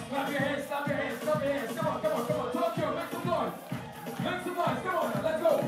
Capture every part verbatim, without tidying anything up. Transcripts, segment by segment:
Clap your hands, clap your hands, clap your hands. Come on, come on, come on. Tokyo, make some noise. Make some noise. Come on, let's go.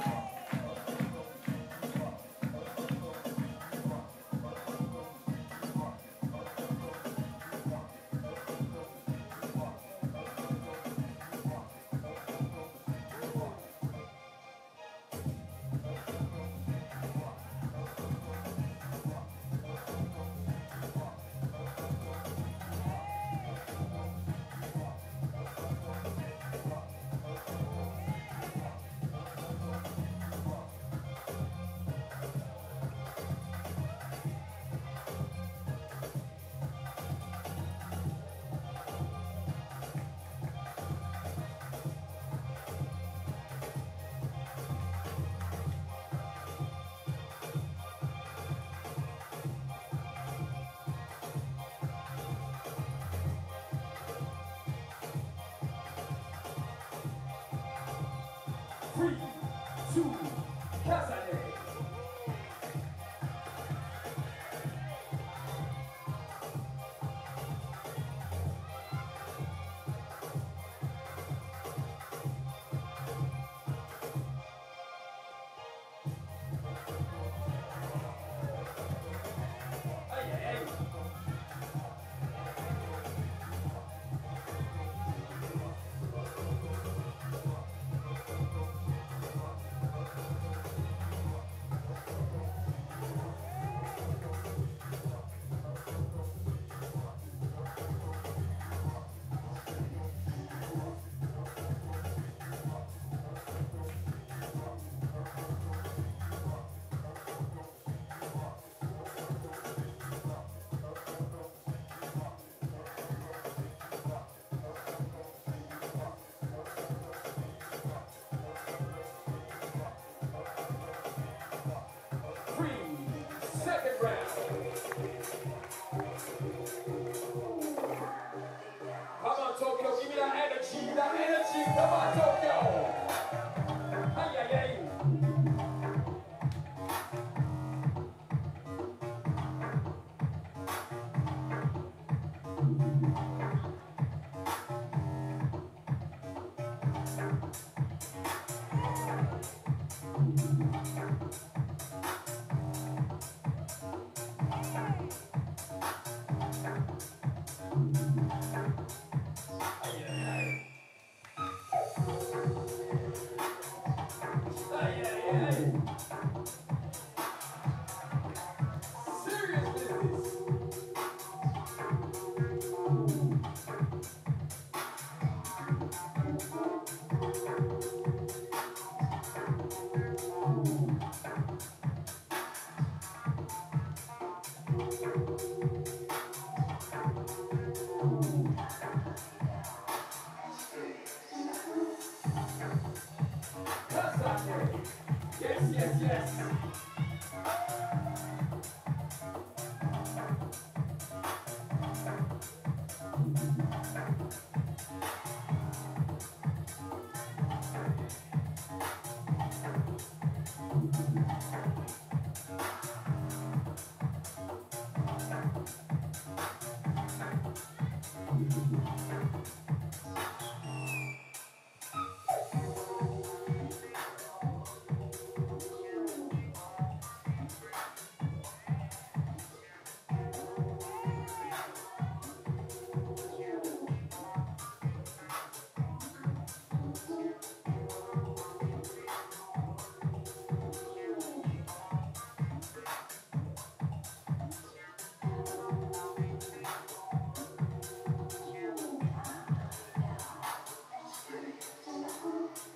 Three, two, Kazane. Second round. Come on, Tokyo, give me that energy, that energy. Come on, Tokyo. Ay, ay, ay. Yes, yes, yes.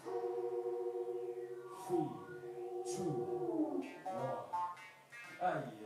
Three, two, one. Aye.